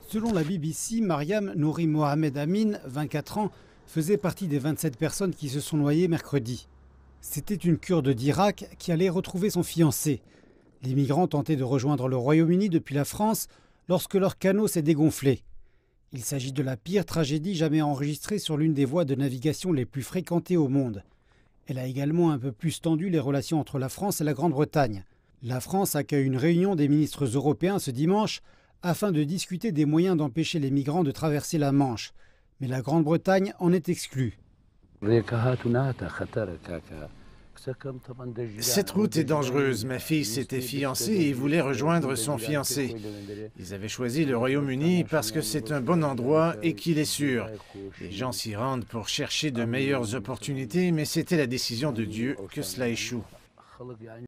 Selon la BBC, Mariam Nouri Mohamed Amin, 24 ans, faisait partie des 27 personnes qui se sont noyées mercredi. C'était une Kurde d'Irak qui allait retrouver son fiancé. Les migrants tentaient de rejoindre le Royaume-Uni depuis la France lorsque leur canot s'est dégonflé. Il s'agit de la pire tragédie jamais enregistrée sur l'une des voies de navigation les plus fréquentées au monde. Elle a également un peu plus tendu les relations entre la France et la Grande-Bretagne. La France accueille une réunion des ministres européens ce dimanche afin de discuter des moyens d'empêcher les migrants de traverser la Manche. Mais la Grande-Bretagne en est exclue. Cette route est dangereuse. Ma fille s'était fiancée et voulait rejoindre son fiancé. Ils avaient choisi le Royaume-Uni parce que c'est un bon endroit et qu'il est sûr. Les gens s'y rendent pour chercher de meilleures opportunités, mais c'était la décision de Dieu que cela échoue.